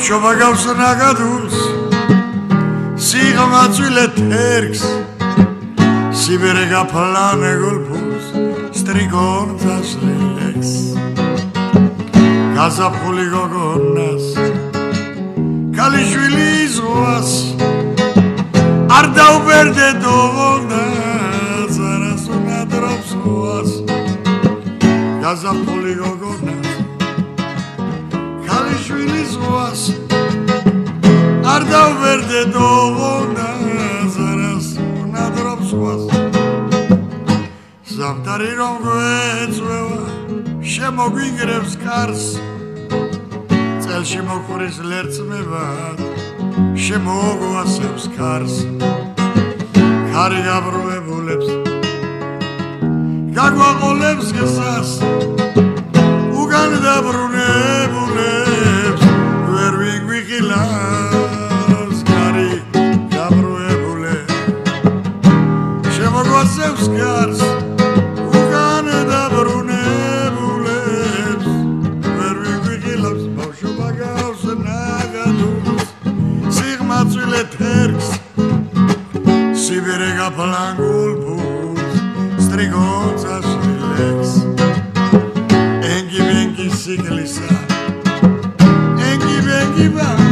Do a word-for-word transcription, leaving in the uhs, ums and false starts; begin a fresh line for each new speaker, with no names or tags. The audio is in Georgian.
ბავშვობა გავს ნაგადურს სიღმაწვილე თერგს სიბერე გაფლანე გულფულს სტრიგონძას ლილeks გაზაფხული გოგონას ქალიშვილი ზღვას არ დაუბერდე დოღონას არას უნადრობს ზღვას გაზაფხული გოგონას ქალიშვილი ზღვას არ დაუბერდე დოღონას არას უნადრობს ზღვას ზამთარი რომ გვეწვევა შემოგვიგრებს კარს წელში მოხურის ლერწმევად შემოგვასებს კარს ხარი გაბრუებულებს გაგვაყოლებს გზას უგან დაბრუნებულებს ვერ ვიგვიხილავს ხარი გაბრუებულებს შემოგვასებს კარს უგან დაბრუნებულებს ვერ ვიგვიხილავს ბავშვობა გავს ნაგადურს სიღმაწვილე თერგს სიბერე გაფლან გულფულს სტრიგონძას ლილeks ენგი ვენგი სიგლისა ენგი ვენგი